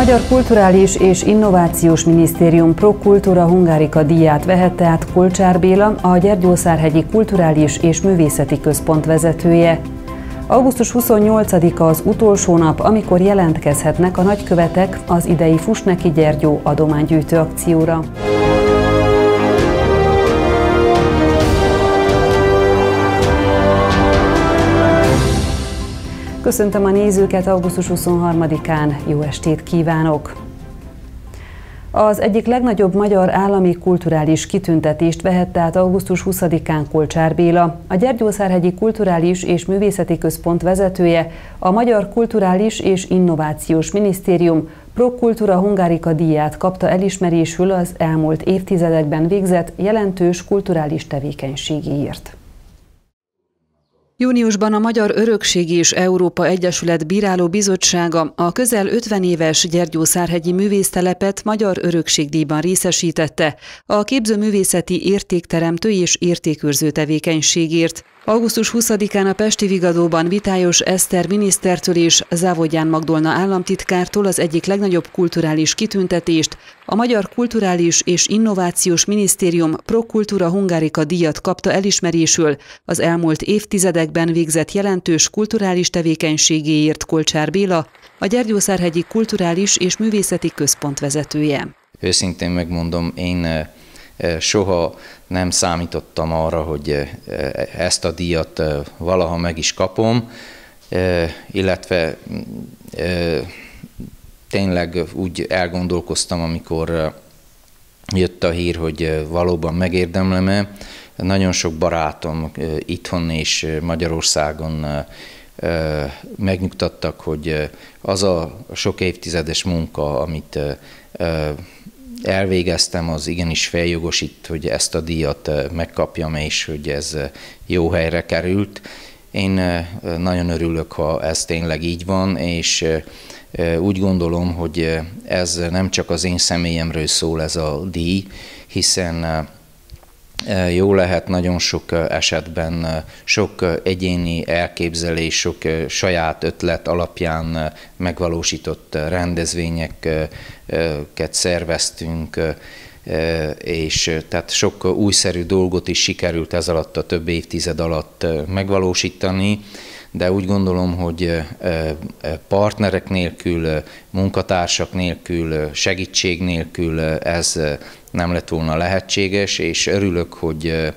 Magyar Kulturális és Innovációs Minisztérium Pro Cultura Hungarica díját vehette át Kolcsár Béla, a Gyergyószárhegyi Kulturális és Művészeti Központ vezetője. Augusztus 28-a az utolsó nap, amikor jelentkezhetnek a nagykövetek az idei Fuss neki Gyergyó adománygyűjtő akcióra. Köszöntöm a nézőket, augusztus 23-án jó estét kívánok! Az egyik legnagyobb magyar állami kulturális kitüntetést vehette át augusztus 20-án Kolcsár Béla, a Gyergyószárhegyi Kulturális és Művészeti Központ vezetője, a Magyar Kulturális és Innovációs Minisztérium Pro Cultura Hungarica díját kapta elismerésül az elmúlt évtizedekben végzett jelentős kulturális tevékenységéért. Júniusban a Magyar Örökség és Európa Egyesület Bíráló Bizottsága a közel 50 éves Gyergyószárhegyi művésztelepet Magyar Örökségdíjban részesítette a képzőművészeti értékteremtő és értékőrző tevékenységért. Augusztus 20-án a pesti Vigadóban Vitályos Eszter minisztertől és Závodján Magdolna államtitkártól az egyik legnagyobb kulturális kitüntetést, a Magyar Kulturális és Innovációs Minisztérium Pro Cultura Hungarica díjat kapta elismerésül az elmúlt évtizedekben végzett jelentős kulturális tevékenységéért Kolcsár Béla, a Gyergyószárhegyi Kulturális és Művészeti Központ vezetője. Őszintén megmondom, én soha nem számítottam arra, hogy ezt a díjat valaha meg is kapom, illetve tényleg úgy elgondolkoztam, amikor jött a hír, hogy valóban megérdemlem-e. Nagyon sok barátom itthon és Magyarországon megnyugtattak, hogy az a sok évtizedes munka, amit elvégeztem, az igenis feljogosít, hogy ezt a díjat megkapjam, és hogy ez jó helyre került. Én nagyon örülök, ha ez tényleg így van, és úgy gondolom, hogy ez nem csak az én személyemről szól ez a díj, hiszen jó lehet nagyon sok esetben sok egyéni elképzelés, sok saját ötlet alapján megvalósított rendezvényeket szerveztünk, és tehát sok újszerű dolgot is sikerült ez alatt a több évtized alatt megvalósítani, de úgy gondolom, hogy partnerek nélkül, munkatársak nélkül, segítség nélkül ez nem lett volna lehetséges, és örülök, hogy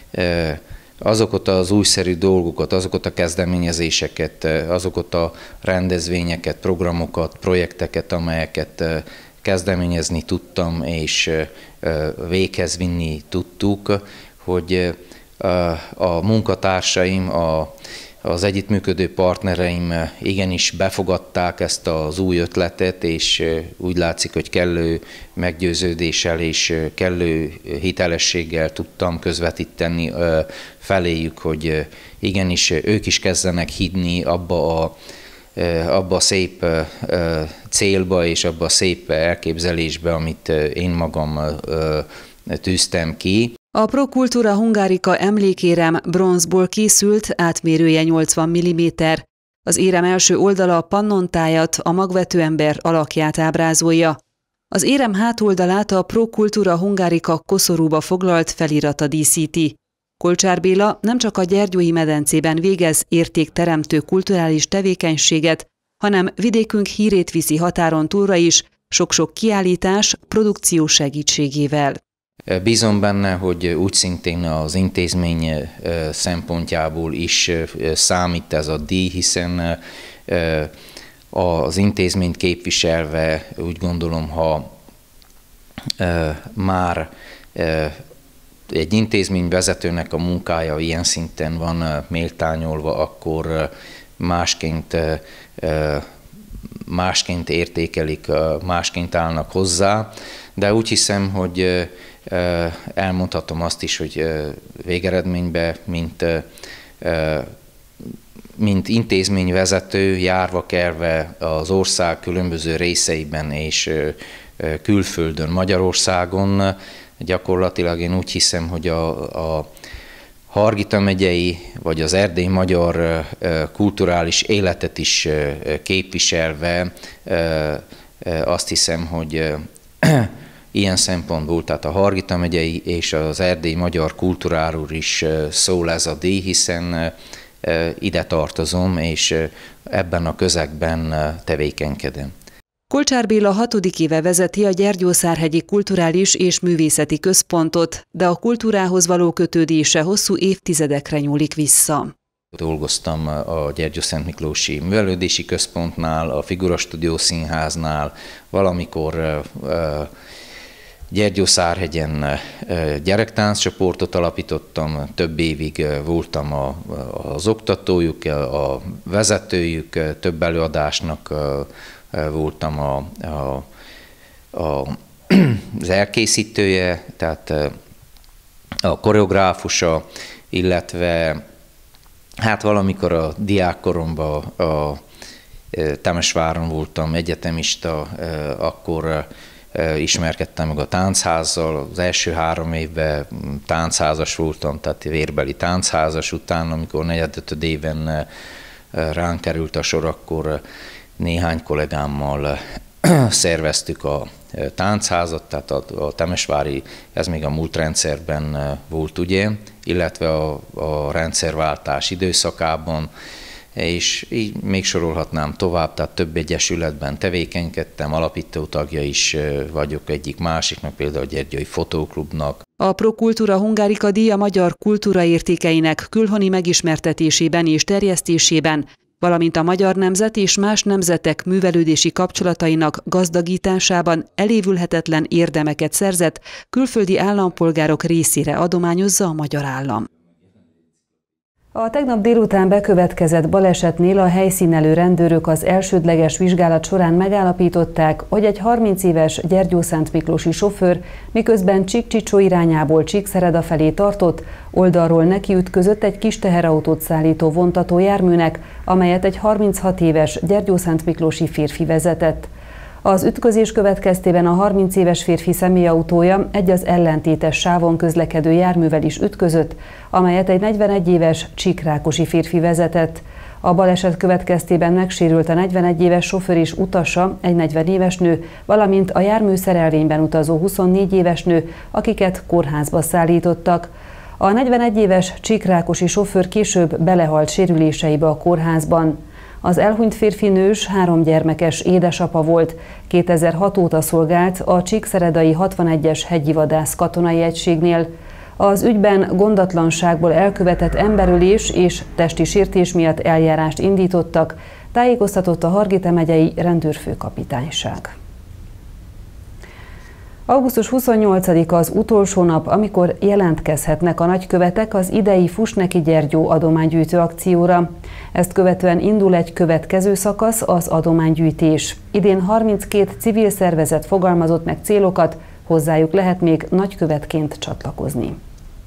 azokat az újszerű dolgokat, azokat a kezdeményezéseket, azokat a rendezvényeket, programokat, projekteket, amelyeket kezdeményezni tudtam, és véghez vinni tudtuk, hogy a munkatársaim, az együttműködő partnereim igenis befogadták ezt az új ötletet, és úgy látszik, hogy kellő meggyőződéssel és kellő hitelességgel tudtam közvetíteni feléjük, hogy igenis ők is kezdenek hinni abba a szép célba és abba a szép elképzelésbe, amit én magam tűztem ki. A Pro Cultura Hungarica emlékérem bronzból készült, átmérője 80 mm. Az érem első oldala a pannontájat, a magvető ember alakját ábrázolja. Az érem hátoldalát a Pro Cultura Hungarica koszorúba foglalt felirata díszíti. Kolcsár Béla nem csak a Gyergyói medencében végez értékteremtő kulturális tevékenységet, hanem vidékünk hírét viszi határon túlra is, sok-sok kiállítás, produkció segítségével. Bízom benne, hogy úgy szintén az intézmény szempontjából is számít ez a díj, hiszen az intézményt képviselve úgy gondolom, ha már egy intézmény vezetőnek a munkája ilyen szinten van méltányolva, akkor másként értékelik, másként állnak hozzá, de úgy hiszem, hogy elmondhatom azt is, hogy végeredményben, mint intézményvezető, járva kerve az ország különböző részeiben és külföldön, Magyarországon, gyakorlatilag én úgy hiszem, hogy a Hargita megyei vagy az erdélyi magyar kulturális életet is képviselve azt hiszem, hogy ilyen szempontból, tehát a Hargita megyei és az erdélyi magyar kultúráról is szól ez a díj, hiszen ide tartozom, és ebben a közegben tevékenykedem. Kolcsár Béla 6. éve vezeti a Gyergyószárhegyi Kulturális és Művészeti Központot, de a kultúrához való kötődése hosszú évtizedekre nyúlik vissza. Dolgoztam a Gyergyószentmiklósi Művelődési Központnál, a Figura Stúdió Színháznál, valamikor Gyergyószárhegyen gyerektánccsoportot alapítottam, több évig voltam az oktatójuk, a vezetőjük, több előadásnak voltam az elkészítője, tehát a koreográfusa, illetve hát valamikor a diákkoromban a Temesváron voltam egyetemista, akkor ismerkedtem meg a táncházzal, az első 3 évben táncházas voltam, tehát vérbeli táncházas után, amikor 4.-5. éven ránk került a sor, akkor néhány kollégámmal szerveztük a táncházat, tehát a temesvári, ez még a múlt rendszerben volt, ugye, illetve a rendszerváltás időszakában, és így még sorolhatnám tovább, tehát több egyesületben tevékenykedtem, alapító tagja is vagyok egyik másiknak, például a Gyergyói Fotóklubnak. A Pro Cultura Hungarica díj a magyar kultúra értékeinek külhoni megismertetésében és terjesztésében, valamint a magyar nemzet és más nemzetek művelődési kapcsolatainak gazdagításában elévülhetetlen érdemeket szerzett külföldi állampolgárok részére adományozza a magyar állam. A tegnap délután bekövetkezett balesetnél a helyszínelő rendőrök az elsődleges vizsgálat során megállapították, hogy egy 30 éves gyergyószentmiklósi sofőr, miközben Csík-Csicsó irányából Csíkszereda felé tartott, oldalról nekiütközött egy kis teherautót szállító vontató járműnek, amelyet egy 36 éves gyergyószentmiklósi férfi vezetett. Az ütközés következtében a 30 éves férfi személyautója egy az ellentétes sávon közlekedő járművel is ütközött, amelyet egy 41 éves csíkrákosi férfi vezetett. A baleset következtében megsérült a 41 éves sofőr és utasa, egy 40 éves nő, valamint a jármű szerelvényben utazó 24 éves nő, akiket kórházba szállítottak. A 41 éves csíkrákosi sofőr később belehalt sérüléseibe a kórházban. Az elhunyt férfi nős 3 gyermekes édesapa volt, 2006 óta szolgált a csíkszeredai 61-es hegyivadász katonai egységnél. Az ügyben gondatlanságból elkövetett emberölés és testi sértés miatt eljárást indítottak, tájékoztatott a Hargita megyei rendőrfőkapitányság. Augusztus 28-a az utolsó nap, amikor jelentkezhetnek a nagykövetek az idei Fusneki Gyergyó adománygyűjtő akcióra. Ezt követően indul egy következő szakasz, az adománygyűjtés. Idén 32 civil szervezet fogalmazott meg célokat, hozzájuk lehet még nagykövetként csatlakozni.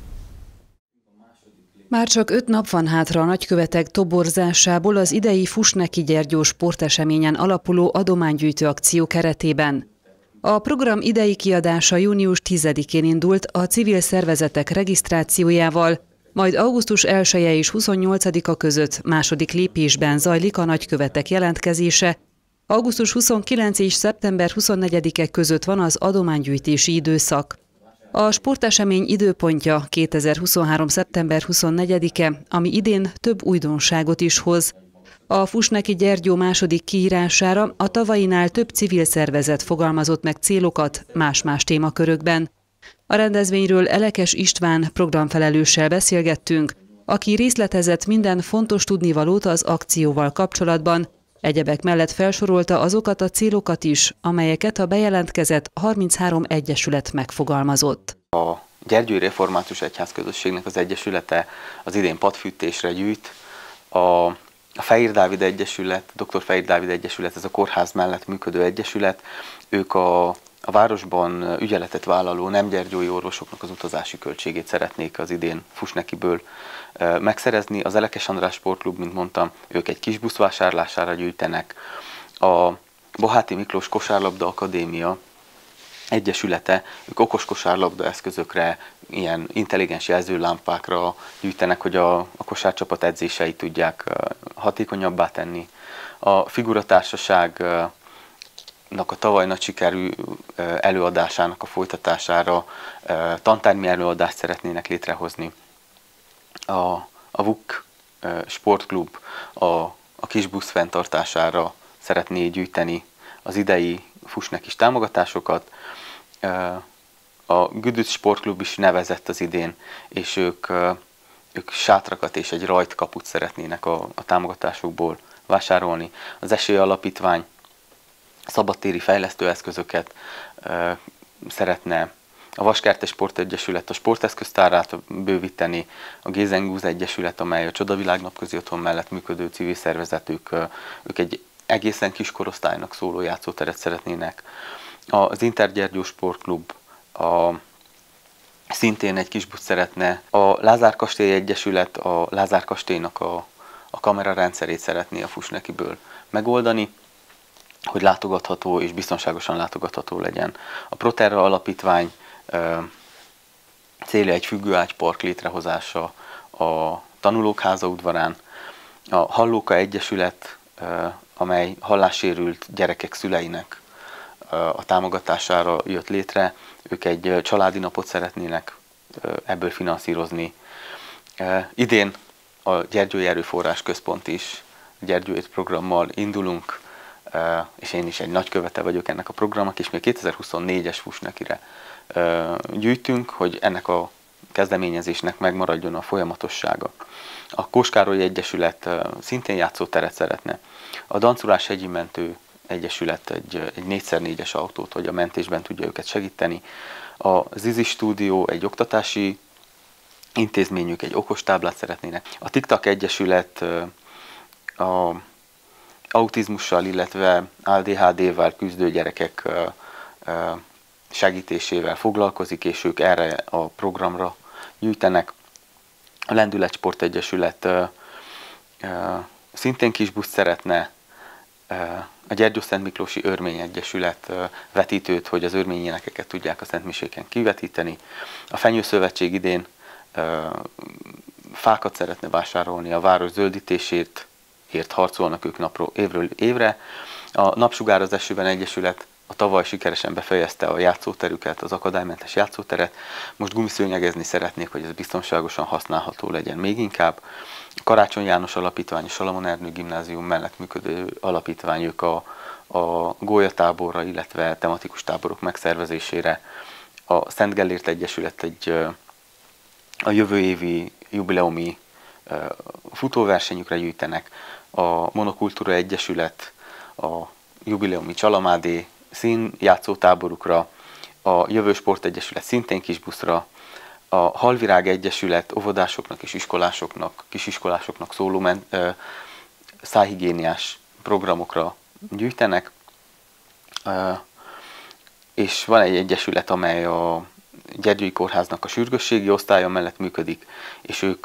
Már csak 5 nap van hátra a nagykövetek toborzásából az idei Fusneki Gyergyó sporteseményen alapuló adománygyűjtő akció keretében. A program idei kiadása június 10-én indult a civil szervezetek regisztrációjával, majd augusztus 1-e és 28-a között második lépésben zajlik a nagykövetek jelentkezése. Augusztus 29 és szeptember 24-e között van az adománygyűjtési időszak. A sportesemény időpontja 2023. szeptember 24-e, ami idén több újdonságot is hoz. A Fusneki Gyergyó második kiírására a tavainál több civil szervezet fogalmazott meg célokat más-más témakörökben. A rendezvényről Elekes István programfelelőssel beszélgettünk, aki részletezett minden fontos tudnivalót az akcióval kapcsolatban, egyebek mellett felsorolta azokat a célokat is, amelyeket a bejelentkezett 33 egyesület megfogalmazott. A Gyergyói Református Egyházközösségnek az egyesülete az idén padfűtésre gyűjt, a Fehér Dávid Egyesület, Dr. Fehér Dávid Egyesület, ez a kórház mellett működő egyesület, ők a városban ügyeletet vállaló nem gyergyói orvosoknak az utazási költségét szeretnék az idén Fusnekiből megszerezni. Az Elekes András Sportklub, mint mondtam, ők egy kis busz vásárlására gyűjtenek. A Boháti Miklós Kosárlabda Akadémia egyesülete, ők okos kosárlabda eszközökre, ilyen intelligens jelzőlámpákra gyűjtenek, hogy a kosárcsapat edzéseit tudják hatékonyabbá tenni. A Figuratársaság a tavaly nagy sikerű előadásának a folytatására tantármi előadást szeretnének létrehozni. A VUK sportklub a kisbusz fenntartására szeretné gyűjteni az idei Fusnekis támogatásokat. A Güdüc sportklub is nevezett az idén, és ők sátrakat és egy rajtkaput szeretnének a támogatásokból vásárolni. Az Esély Alapítvány szabadtéri fejlesztőeszközöket szeretne, a Vaskertes Sportegyesület a sporteszköztárát bővíteni, a Gézengúz Egyesület, amely a Csodavilág napközi otthon mellett működő civil szervezet, ők egy egészen kis korosztálynak szóló játszóteret szeretnének. Az Intergyergyó Sportklub szintén egy kisbusz szeretne. A Lázár Kastély Egyesület a Lázár Kastélynak a kamerarendszerét szeretné a Fusnekiből megoldani, hogy látogatható és biztonságosan látogatható legyen. A Proterra Alapítvány célja egy függőágypark létrehozása a Tanulók Háza udvarán. A Hallóka Egyesület, amely hallássérült gyerekek szüleinek a támogatására jött létre, ők egy családi napot szeretnének ebből finanszírozni. Idén a Gyergyói Erőforrás Központ is Gyergyói programmal indulunk, és én is egy nagykövete vagyok ennek a programnak, és még 2024-es Fusnekire gyűjtünk, hogy ennek a kezdeményezésnek megmaradjon a folyamatossága. A Kós Károly Egyesület szintén játszóteret szeretne. A Dancurás Hegyi Mentő Egyesület egy 4x4-es autót, hogy a mentésben tudja őket segíteni. A Zizi Stúdió egy oktatási intézményük, egy okostáblát szeretnének. A TikTok Egyesület a autizmussal, illetve ADHD-vel küzdő gyerekek segítésével foglalkozik, és ők erre a programra gyűjtenek. A Lendület Sport Egyesület szintén kisbuszt szeretne. A Gyergyó-Szent Miklósi Örmény Egyesület vetítőt, hogy az örmény énekeket tudják a szentmiséken kivetíteni. A Fenyőszövetség idén fákat szeretne vásárolni, a város zöldítésért harcolnak ők évről évre. A Napsugár az esőben Egyesület a tavaly sikeresen befejezte a játszóterüket, az akadálymentes játszóteret. Most gumiszőnyegezni szeretnék, hogy ez biztonságosan használható legyen még inkább. A Karácsony János Alapítvány, a Salamon Ernő Gimnázium mellett működő alapítvány, ők a gólyatáborra, illetve tematikus táborok megszervezésére. A Szent Gellért Egyesület a jövő évi jubileumi futóversenyükre gyűjtenek. A Monokultúra Egyesület a jubileumi Csalamádé színjátszótáborukra, a Jövő Sportegyesület szintén kisbuszra, a Halvirág Egyesület óvodásoknak és kisiskolásoknak szóló szájhigiéniás programokra gyűjtenek, és van egy egyesület, amely a Gyergyói Kórháznak a sürgősségi osztálya mellett működik, és ők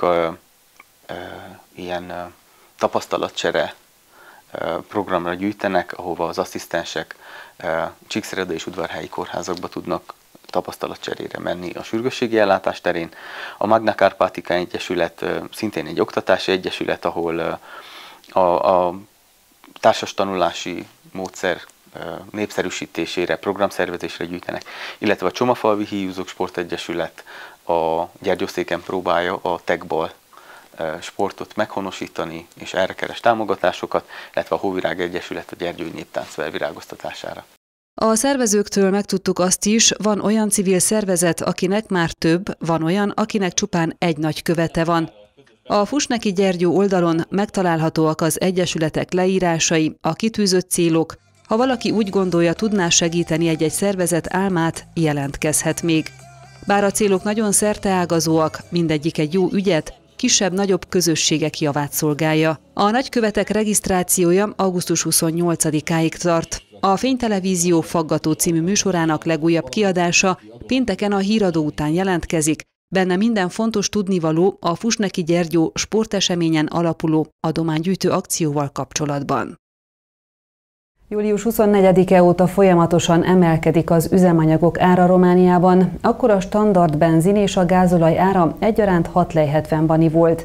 ilyen tapasztalatcsere programra gyűjtenek, ahova az asszisztensek Csíkszereda és udvarhelyi kórházakba tudnak tapasztalatcserére menni a sürgősségi ellátás terén. A Magna Carpatica Egyesület szintén egy oktatási egyesület, ahol a társas tanulási módszer népszerűsítésére, programszervezésre gyűjtenek, illetve a Csomafalvi Híjúzók Sportegyesület a Gyergyószéken próbálja a tegball sportot meghonosítani, és erre keres támogatásokat, illetve a Hóvirág Egyesület a Gyergyói néptánc felvirágoztatására. A szervezőktől megtudtuk azt is, van olyan civil szervezet, akinek már több, van olyan, akinek csupán egy nagykövete van. A Fusneki Gyergyó oldalon megtalálhatóak az egyesületek leírásai, a kitűzött célok. Ha valaki úgy gondolja, tudná segíteni egy-egy szervezet álmát, jelentkezhet még. Bár a célok nagyon szerteágazóak, mindegyik egy jó ügyet, kisebb-nagyobb közösségek javát szolgálja. A nagykövetek regisztrációja augusztus 28-áig tart. A Fénytelevízió Faggató című műsorának legújabb kiadása pénteken a híradó után jelentkezik, benne minden fontos tudnivaló a Fusneki Gyergyó sporteseményen alapuló adománygyűjtő akcióval kapcsolatban. Július 24-e óta folyamatosan emelkedik az üzemanyagok ára Romániában, akkor a standard benzin és a gázolaj ára egyaránt 6 lej 70 bani volt.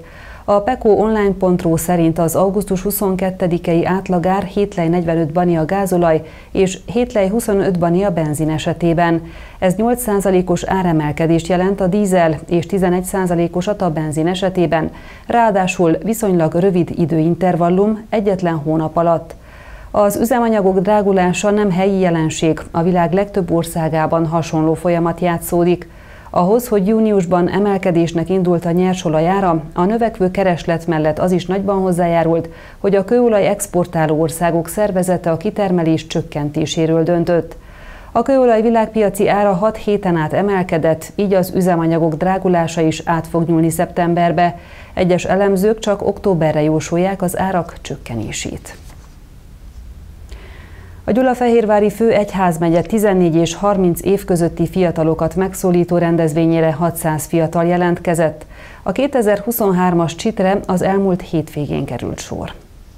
A pecoonline.ru szerint az augusztus 22-i átlagár 7 lej 45 bani a gázolaj és 7 lej 25 bani a benzin esetében. Ez 8%-os áremelkedést jelent a dízel és 11%-osat a benzin esetében, ráadásul viszonylag rövid időintervallum, egyetlen hónap alatt. Az üzemanyagok drágulása nem helyi jelenség, a világ legtöbb országában hasonló folyamat játszódik. Ahhoz, hogy júniusban emelkedésnek indult a nyersolaj ára, a növekvő kereslet mellett az is nagyban hozzájárult, hogy a kőolaj exportáló országok szervezete a kitermelés csökkentéséről döntött. A kőolaj világpiaci ára 6 héten át emelkedett, így az üzemanyagok drágulása is át fog nyúlni szeptemberbe. Egyes elemzők csak októberre jósolják az árak csökkenését. A Gyulafehérvári Főegyházmegye 14 és 30 év közötti fiatalokat megszólító rendezvényére 600 fiatal jelentkezett. A 2023-as csitre az elmúlt hétvégén került sor.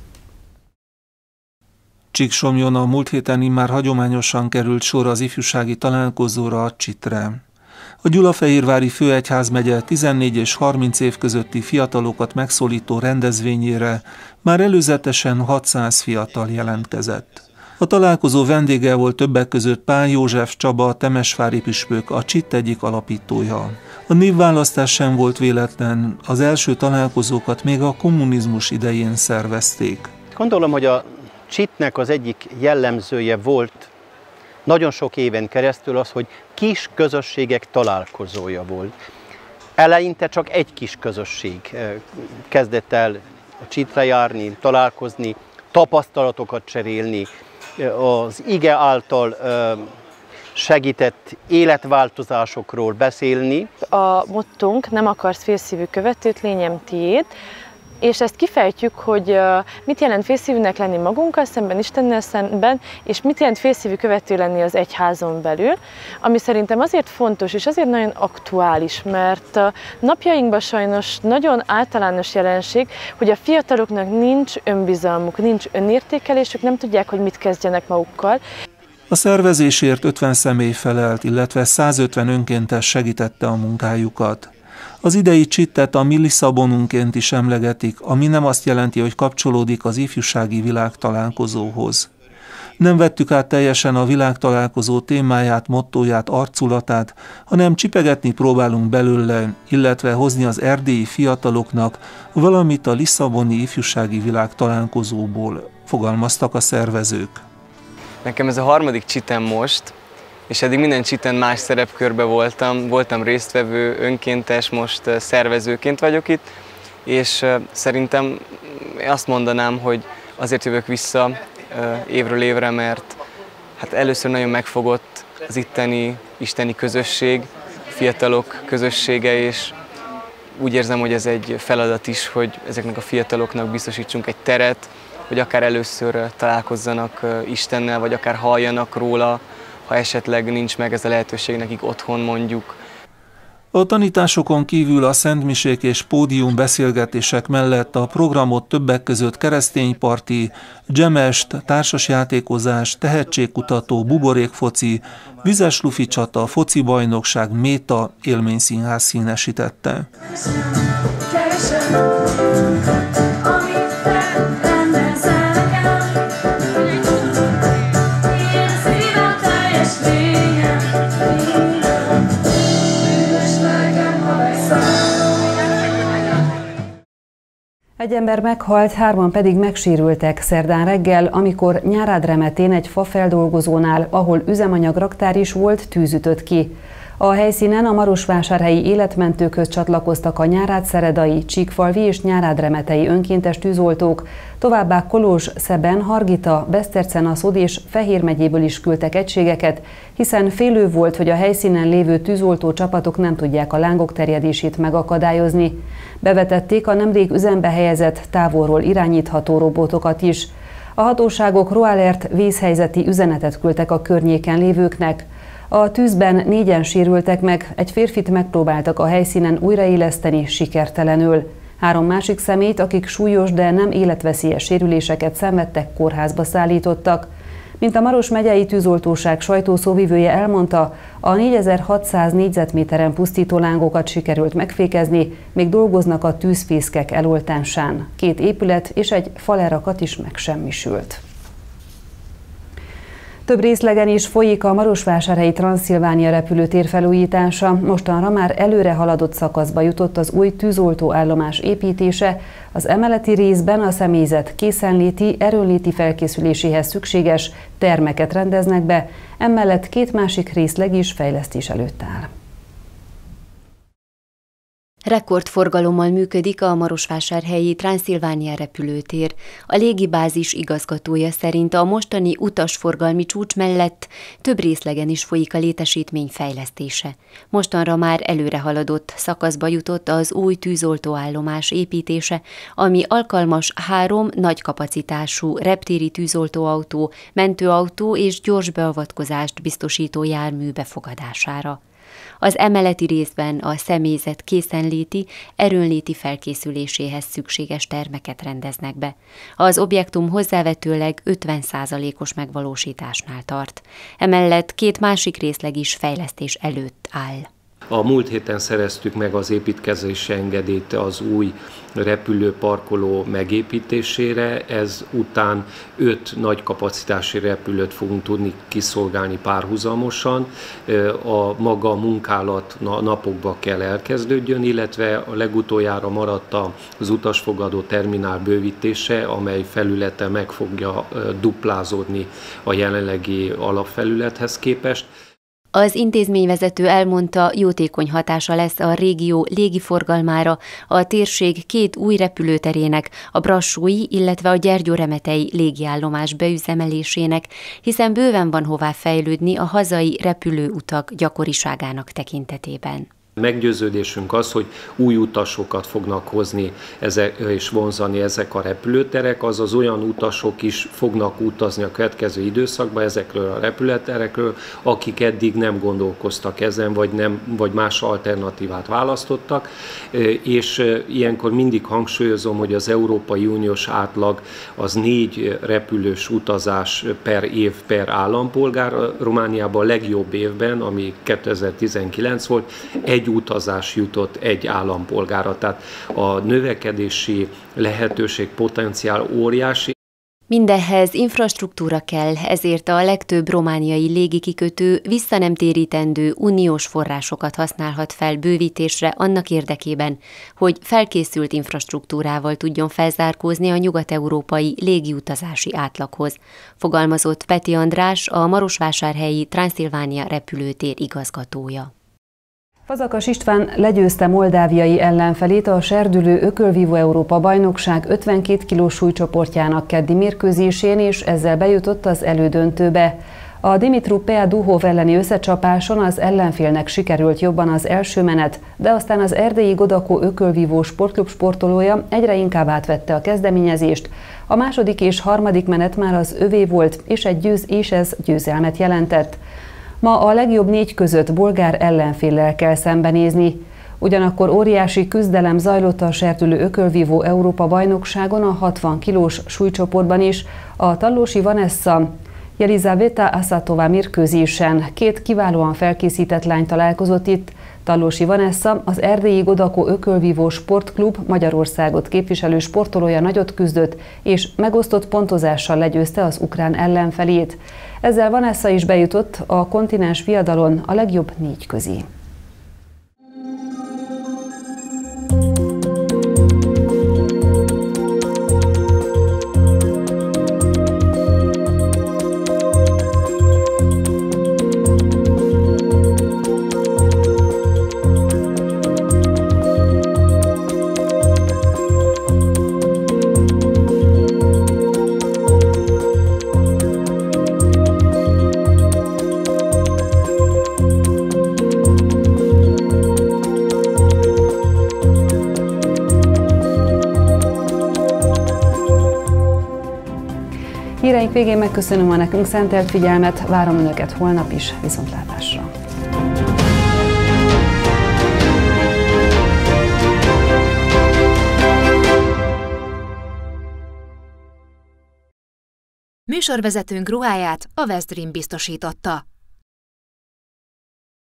Csíksomlyon a múlt héten immár hagyományosan került sor az ifjúsági találkozóra, a csitre. A Gyulafehérvári Főegyházmegye 14 és 30 év közötti fiatalokat megszólító rendezvényére már előzetesen 600 fiatal jelentkezett. A találkozó vendége volt többek között Pál József Csaba, a temesvári püspök, a CSIT egyik alapítója. A névválasztás sem volt véletlen, az első találkozókat még a kommunizmus idején szervezték. Gondolom, hogy a CSIT-nek az egyik jellemzője volt nagyon sok éven keresztül az, hogy kis közösségek találkozója volt. Eleinte csak egy kis közösség kezdett el a CSIT-re járni, találkozni, tapasztalatokat cserélni, az ige által segített életváltozásokról beszélni. A mottónk: nem akarsz félszívű követőt, lényem tiéd. És ezt kifejtjük, hogy mit jelent félszívűnek lenni magunkkal szemben, Istennel szemben, és mit jelent félszívű követő lenni az egyházon belül, ami szerintem azért fontos, és azért nagyon aktuális, mert napjainkban sajnos nagyon általános jelenség, hogy a fiataloknak nincs önbizalmuk, nincs önértékelésük, nem tudják, hogy mit kezdjenek magukkal. A szervezésért 50 személy felelt, illetve 150 önkéntes segítette a munkájukat. Az idei CSIT-et a mi Lisszabonunként is emlegetik, ami nem azt jelenti, hogy kapcsolódik az ifjúsági világtalálkozóhoz. Nem vettük át teljesen a világtalálkozó témáját, mottóját, arculatát, hanem csipegetni próbálunk belőle, illetve hozni az erdélyi fiataloknak valamit a lisszaboni ifjúsági világtalálkozóból, fogalmaztak a szervezők. Nekem ez a harmadik CSIT-em most, és eddig minden CSIT-en más szerepkörben voltam résztvevő, önkéntes, most szervezőként vagyok itt, és szerintem azt mondanám, hogy azért jövök vissza évről évre, mert hát először nagyon megfogott az itteni isteni közösség, fiatalok közössége, és úgy érzem, hogy ez egy feladat is, hogy ezeknek a fiataloknak biztosítsunk egy teret, hogy akár először találkozzanak Istennel, vagy akár halljanak róla, ha esetleg nincs meg ez a lehetőség nekik otthon mondjuk. A tanításokon kívül a szentmisék és pódium beszélgetések mellett a programot többek között keresztényparti, dzsemest, társasjátékozás, tehetségkutató, buborékfoci, vizes lufi csata, foci bajnokság, méta, élményszínház színesítette. Egy ember meghalt, 3 pedig megsérültek szerdán reggel, amikor Nyárádremetén egy fafeldolgozónál, ahol üzemanyag-raktár is volt, tűz ütött ki. A helyszínen a marosvásárhelyi életmentőkhöz csatlakoztak a nyárádszeredai, csíkfalvi és nyárádremetei önkéntes tűzoltók, továbbá Kolozs, Szeben, Hargita, Besztercenaszód és Fehér megyéből is küldtek egységeket, hiszen félő volt, hogy a helyszínen lévő tűzoltó csapatok nem tudják a lángok terjedését megakadályozni. Bevetették a nemrég üzembe helyezett, távolról irányítható robotokat is. A hatóságok Roalert vészhelyzeti üzenetet küldtek a környéken lévőknek. A tűzben 4-en sérültek meg, egy férfit megpróbáltak a helyszínen újraéleszteni, sikertelenül. 3 másik személyt, akik súlyos, de nem életveszélyes sérüléseket szenvedtek, kórházba szállítottak. Mint a Maros megyei tűzoltóság sajtószóvivője elmondta, a 4600 négyzetméteren pusztító lángokat sikerült megfékezni, még dolgoznak a tűzfészkek eloltásán. 2 épület és egy falerakat is megsemmisült. Több részlegen is folyik a marosvásárhelyi Transzilvánia repülőtér felújítása. Mostanra már előre haladott szakaszba jutott az új tűzoltóállomás építése. Az emeleti részben a személyzet készenléti, erőnléti felkészüléséhez szükséges termeket rendeznek be, emellett 2 másik részleg is fejlesztés előtt áll. Rekordforgalommal működik a marosvásárhelyi Transzilvánia repülőtér. A légibázis igazgatója szerint a mostani utasforgalmi csúcs mellett több részlegen is folyik a létesítmény fejlesztése. Mostanra már előrehaladott szakaszba jutott az új tűzoltóállomás építése, ami alkalmas 3 nagy kapacitású reptéri tűzoltóautó, mentőautó és gyors beavatkozást biztosító jármű befogadására. Az emeleti részben a személyzet készenléti, erőnléti felkészüléséhez szükséges termeket rendeznek be. Az objektum hozzávetőleg 50%-os megvalósításnál tart. Emellett 2 másik részleg is fejlesztés előtt áll. A múlt héten szereztük meg az építkezési engedélyt az új repülőparkoló megépítésére, ez után 5 nagy kapacitási repülőt fogunk tudni kiszolgálni párhuzamosan. A maga munkálat napokba kell elkezdődjön, illetve a legutoljára maradt az utasfogadó terminál bővítése, amely felülete meg fogja duplázódni a jelenlegi alapfelülethez képest. Az intézményvezető elmondta, jótékony hatása lesz a régió légiforgalmára, a térség 2 új repülőterének, a brassói, illetve a gyergyóremetei légiállomás beüzemelésének, hiszen bőven van hová fejlődni a hazai repülőutak gyakoriságának tekintetében. Meggyőződésünk az, hogy új utasokat fognak hozni és vonzani ezek a repülőterek, azaz olyan utasok is fognak utazni a következő időszakban ezekről a repülőterekről, akik eddig nem gondolkoztak ezen, vagy más alternatívát választottak, és ilyenkor mindig hangsúlyozom, hogy az Európai Uniós átlag az 4 repülős utazás per év per állampolgár, Romániában a legjobb évben, ami 2019 volt, 1 utazás jutott 1 állampolgára, tehát a növekedési lehetőség, potenciál óriási. Mindehhez infrastruktúra kell, ezért a legtöbb romániai légikikötő visszanemtérítendő uniós forrásokat használhat fel bővítésre annak érdekében, hogy felkészült infrastruktúrával tudjon felzárkózni a nyugat-európai légiutazási átlaghoz, fogalmazott Peti András, a marosvásárhelyi Transzilvánia repülőtér igazgatója. Fazakas István legyőzte moldáviai ellenfelét a serdülő ökölvívó Európa bajnokság 52 kilós súlycsoportjának keddi mérkőzésén, és ezzel bejutott az elődöntőbe. A Dimitru Peaduhov elleni összecsapáson az ellenfélnek sikerült jobban az első menet, de aztán az erdélyi Godakó ökölvívó sportklub sportolója egyre inkább átvette a kezdeményezést. A második és harmadik menet már az övé volt, és ez győzelmet jelentett. Ma a legjobb 4 között bolgár ellenféllel kell szembenézni. Ugyanakkor óriási küzdelem zajlott a serdülő ökölvívó Európa bajnokságon a 60 kilós súlycsoportban is. A tallósi Vanessa Jelizaveta Aszatová mérkőzésen 2 kiválóan felkészített lány találkozott itt. Tallósi Vanessa, az erdélyi Godakó ökölvívó sportklub Magyarországot képviselő sportolója nagyot küzdött, és megosztott pontozással legyőzte az ukrán ellenfelét. Ezzel Vanessa is bejutott a kontinens viadalon a legjobb 4 közé. Híreink végén megköszönöm a nekünk szentelt figyelmet, várom Önöket holnap is, viszontlátásra! Műsorvezetőnk ruháját a Westdream biztosította.